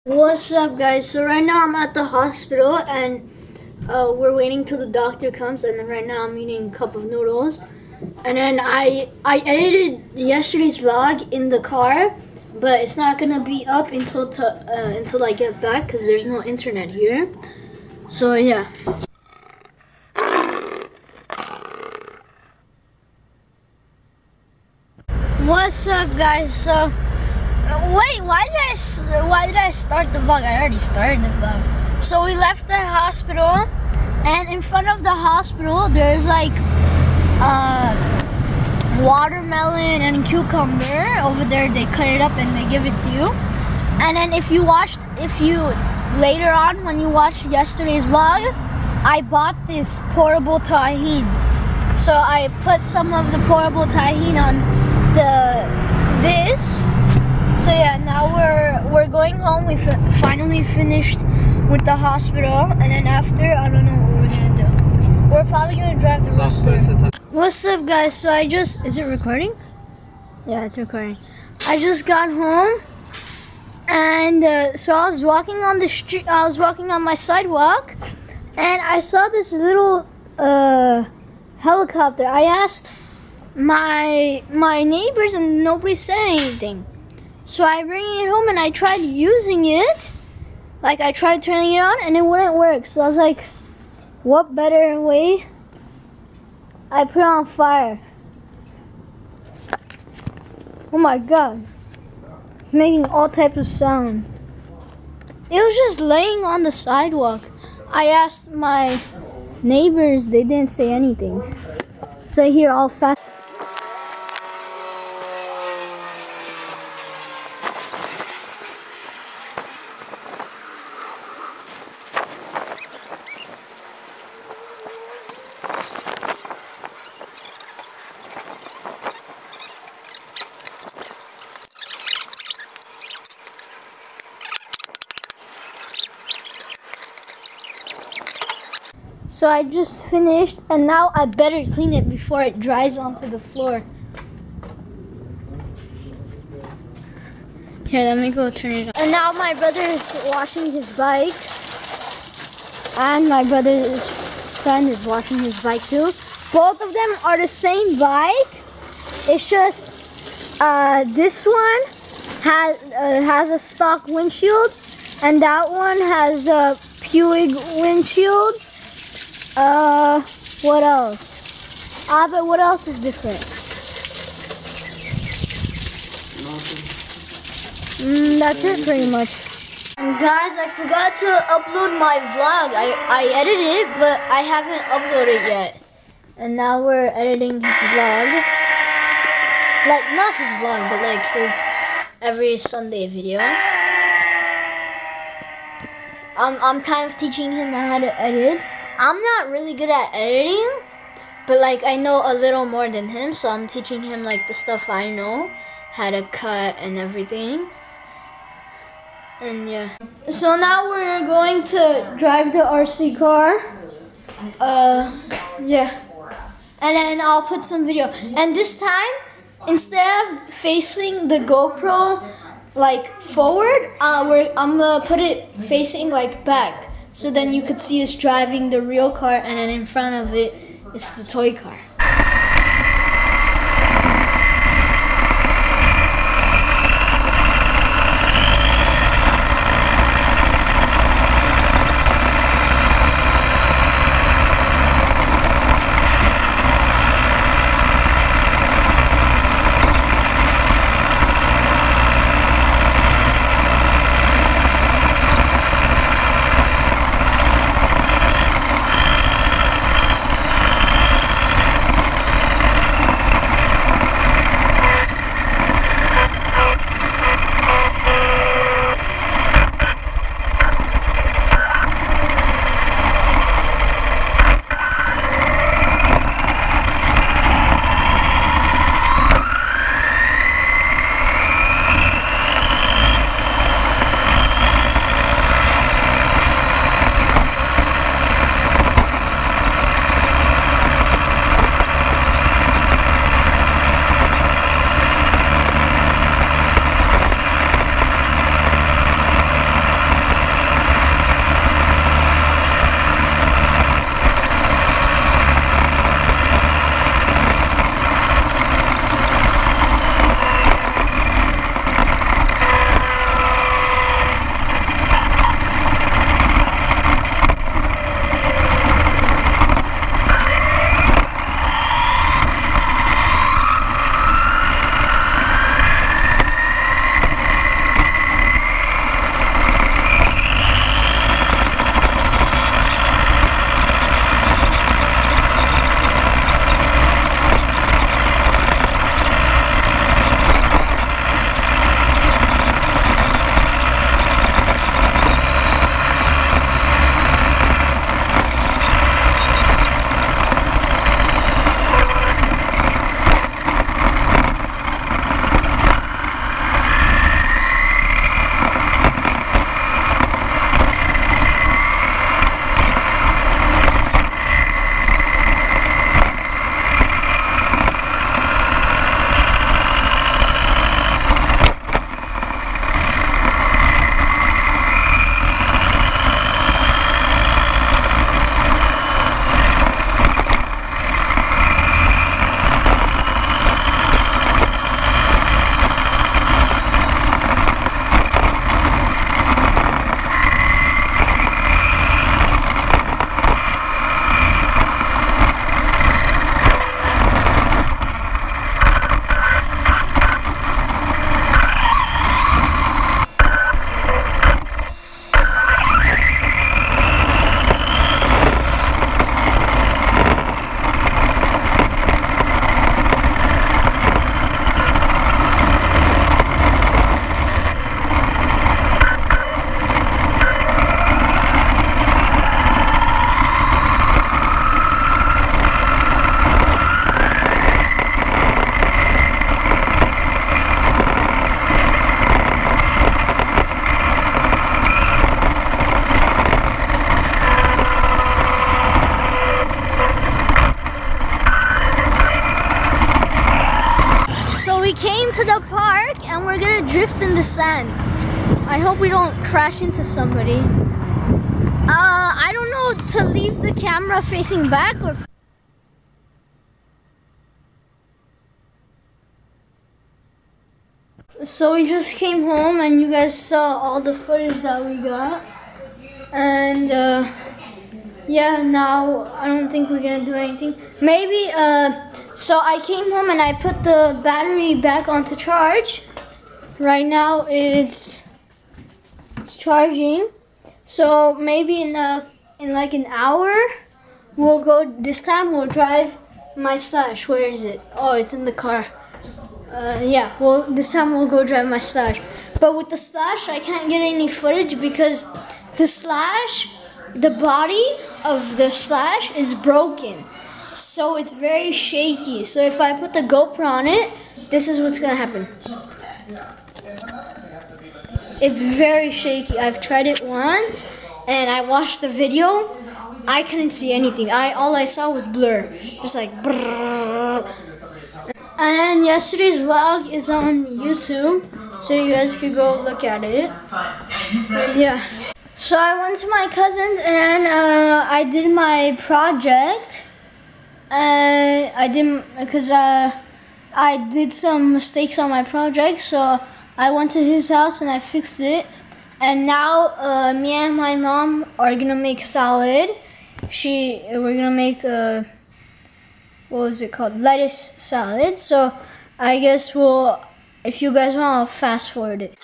What's up, guys? So right now I'm at the hospital and we're waiting till the doctor comes, and then right now I'm eating a cup of noodles. And then I edited yesterday's vlog in the car, but it's not gonna be up until I get back because there's no internet here. So yeah. What's up, guys? So wait, why did I start the vlog? I already started the vlog. So we left the hospital, and in front of the hospital there's like watermelon and cucumber over there. They cut it up and they give it to you. And then if you later on when you watch yesterday's vlog, I bought this portable tajin. So I put some of the portable tajin on this. So yeah, now we're going home. We finally finished with the hospital, and then after, I don't know what we're gonna do. We're probably gonna drive the rest there. What's up, guys? So is it recording? Yeah, it's recording. I just got home, and so I was walking on the street. I was walking on my sidewalk, and I saw this little helicopter. I asked my neighbors, and nobody said anything. So I bring it home and I tried using it. Like, I tried turning it on and it wouldn't work. So I was like, what better way? I put it on fire. Oh my god. It's making all types of sound. It was just laying on the sidewalk. I asked my neighbors, they didn't say anything. So I hear all fast. So I just finished, and now I better clean it before it dries onto the floor. Here, let me go turn it on. And now my brother is washing his bike, and my brother's friend is washing his bike too. Both of them are the same bike. It's just this one has a stock windshield, and that one has a Puig windshield. What else? But what else is different? That's it pretty much. And guys, I forgot to upload my vlog. I edited it, but I haven't uploaded yet. And now we're editing his vlog. Like, not his vlog, but like his every Sunday video. I'm kind of teaching him how to edit. I'm not really good at editing, but like I know a little more than him, so I'm teaching him like the stuff I know, how to cut and everything. And yeah. So now we're going to drive the RC car. Yeah. And then I'll put some video. And this time, instead of facing the GoPro like forward, I'm gonna put it facing like back. So then you could see us driving the real car, and then in front of it is the toy car. gonna drift in the sand. I hope we don't crash into somebody. I don't know to leave the camera facing back or. So we just came home and you guys saw all the footage that we got. And yeah, now I don't think we're gonna do anything. Maybe, so I came home and I put the battery back onto charge. Right now it's charging. So maybe in like an hour, we'll go, this time we'll drive my Slash. Where is it? Oh, it's in the car. Yeah, well, this time we'll go drive my Slash. But with the Slash, I can't get any footage because the Slash, the body of the Slash is broken. So it's very shaky. So if I put the GoPro on it, this is what's gonna happen. It's very shaky. I've tried it once and I watched the video. I couldn't see anything. All I saw was blur. Just like brrr. And yesterday's vlog is on YouTube, so you guys could go look at it. And yeah. So I went to my cousin's and I did my project. I didn't, because I did some mistakes on my project, so I went to his house and I fixed it. And now me and my mom are gonna make salad. We're gonna make what was it called? Lettuce salad. So I guess if you guys want, I'll fast forward it.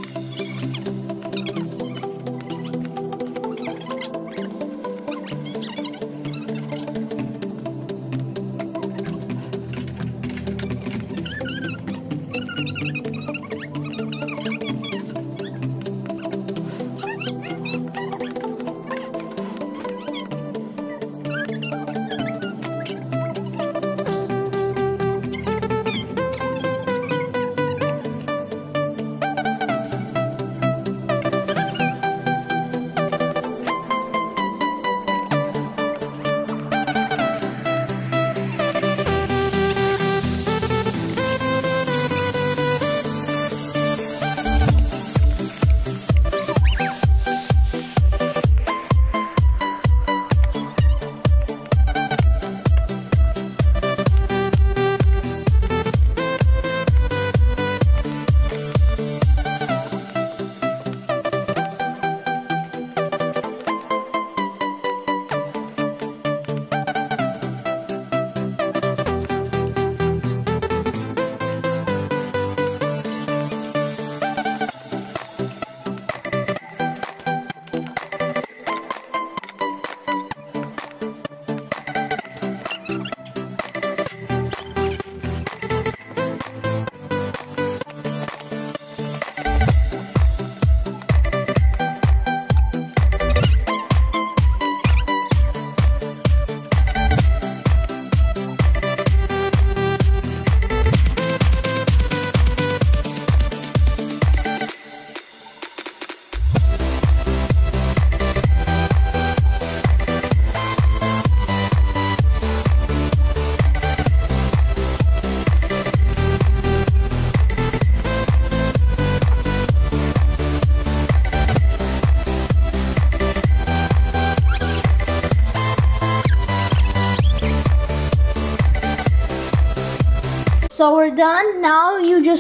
So we're done. Now you just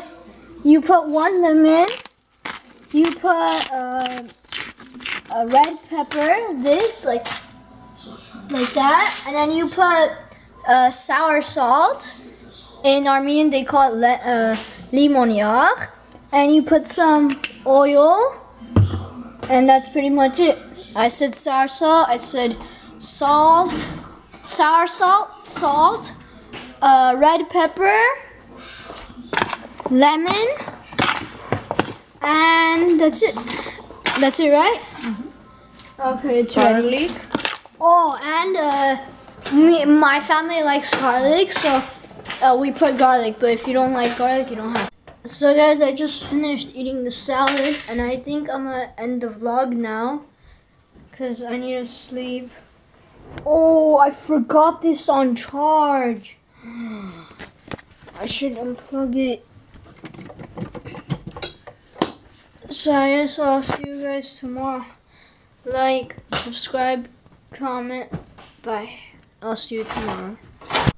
put one lemon, you put a red pepper, this like that, and then you put sour salt. In Armenian they call it limoniak, and you put some oil, and that's pretty much it. I said sour salt, I said salt, sour salt, red pepper, lemon, and that's it. That's it, right? Mm-hmm. Okay, it's garlic. Ready. Oh, and my family likes garlic, so we put garlic. But if you don't like garlic, you don't have to. So guys, I just finished eating the salad, and I think I'm gonna end the vlog now, cause I need to sleep. Oh, I forgot this on charge. I should unplug it. So I guess I'll see you guys tomorrow. Like, subscribe, comment. Bye. I'll see you tomorrow.